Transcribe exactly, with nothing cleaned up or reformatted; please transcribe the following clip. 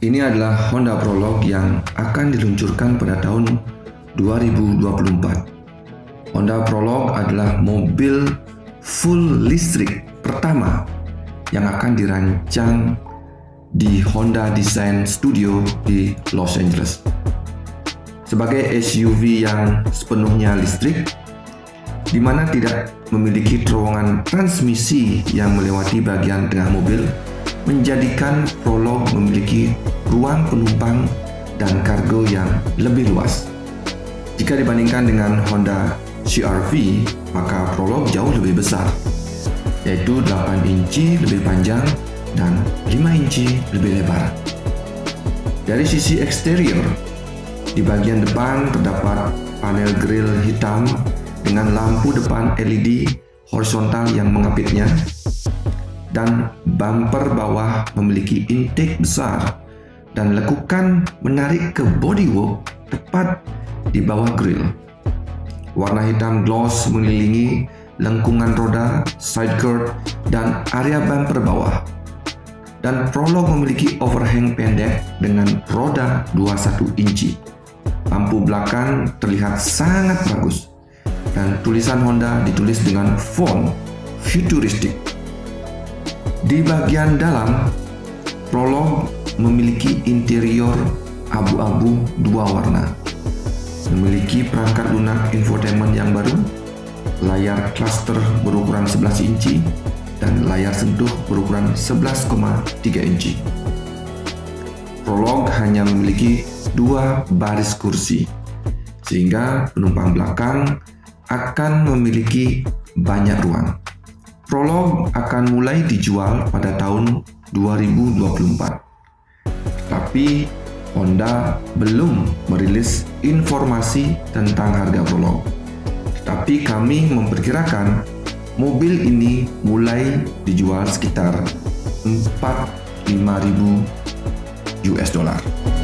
Ini adalah Honda Prologue yang akan diluncurkan pada tahun dua ribu dua puluh empat. Honda Prologue adalah mobil full listrik pertama yang akan dirancang di Honda Design Studio di Los Angeles. Sebagai S U V yang sepenuhnya listrik, di mana tidak memiliki terowongan transmisi yang melewati bagian tengah mobil, menjadikan Prologue memiliki ruang penumpang dan kargo yang lebih luas. Jika dibandingkan dengan Honda C R V, maka Prologue jauh lebih besar, yaitu delapan inci lebih panjang dan lima inci lebih lebar. Dari sisi eksterior, di bagian depan terdapat panel grill hitam dengan lampu depan L E D horizontal yang mengapitnya, dan bumper bawah memiliki intake besar dan lekukan menarik ke bodywork tepat di bawah grill. Warna hitam gloss mengelilingi lengkungan roda, side curd, dan area bumper bawah. Dan Prologue memiliki overhang pendek dengan roda dua puluh satu inci. Lampu belakang terlihat sangat bagus, dan tulisan Honda ditulis dengan font futuristik. Di bagian dalam, Prologue memiliki interior abu-abu dua warna, memiliki perangkat lunak infotainment yang baru, layar cluster berukuran sebelas inci, dan layar sentuh berukuran sebelas koma tiga inci. Prologue hanya memiliki dua baris kursi, sehingga penumpang belakang akan memiliki banyak ruang. Prologue akan mulai dijual pada tahun dua ribu dua puluh empat. Tapi Honda belum merilis informasi tentang harga Prologue. Tapi kami memperkirakan mobil ini mulai dijual sekitar empat puluh lima ribu U S dollar.